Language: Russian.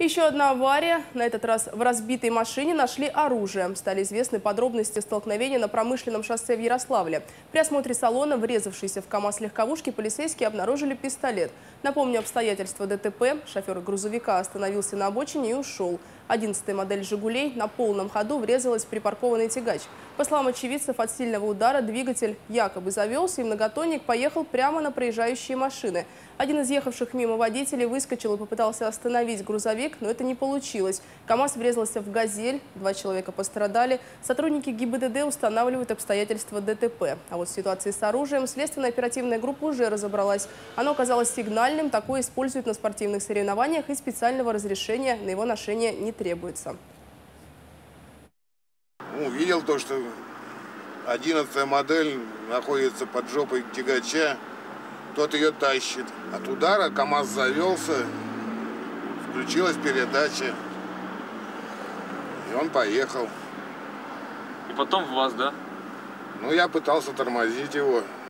Еще одна авария. На этот раз в разбитой машине нашли оружие. Стали известны подробности столкновения на Промышленном шоссе в Ярославле. При осмотре салона, врезавшейся в КАМАЗ легковушки, полицейские обнаружили пистолет. Напомню обстоятельства ДТП. Шофер грузовика остановился на обочине и ушел. 11-я модель «Жигулей» на полном ходу врезалась в припаркованный тягач. По словам очевидцев, от сильного удара двигатель якобы завелся, и многотонник поехал прямо на проезжающие машины. Один из ехавших мимо водителей выскочил и попытался остановить грузовик, но это не получилось. КАМАЗ врезался в «Газель», 2 человека пострадали. Сотрудники ГИБДД устанавливают обстоятельства ДТП. А вот с ситуацией с оружием следственно-оперативная группа уже разобралась. Оно оказалось сигнальным, такое используют на спортивных соревнованиях, и специального разрешения на его ношение не требуется. Видел то, что 11-я модель находится под жопой тягача, тот ее тащит. От удара КАМАЗ завелся, включилась передача, и он поехал. И потом в вас, да? Ну, я пытался тормозить его.